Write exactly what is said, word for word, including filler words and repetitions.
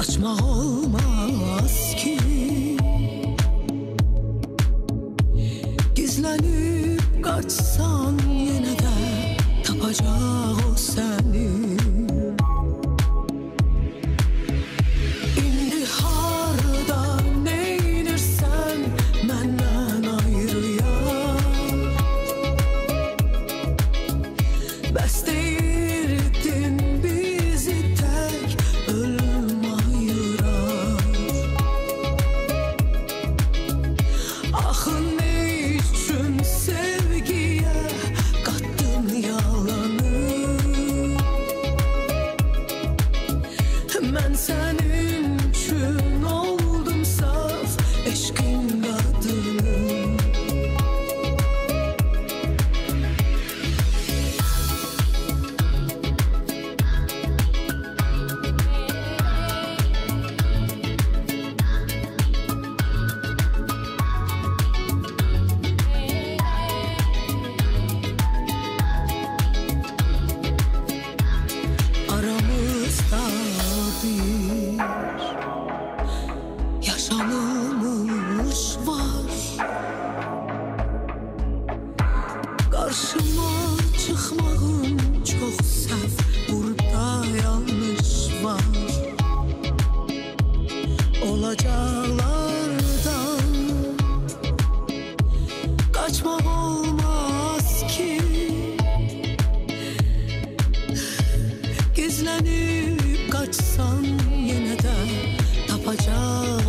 Kaçmak olmaz ki, gizlenip kaçsan yine de tapacak o seni. İndi harda neynirsen menden ayrı ya. Bəs deyirdin bizi tek ölüm ayırar. Axı ne üçün sevgiye kattın yalanı? Ben senin üçün oldum saf eşkin kadını. Aramızda bir yaşanılmış var. Karşıma çıkmağın çok saf, burada yanlış var. Olacaklardan kaçmak olmaz ki, gizlenip kaçsan yine de tapacak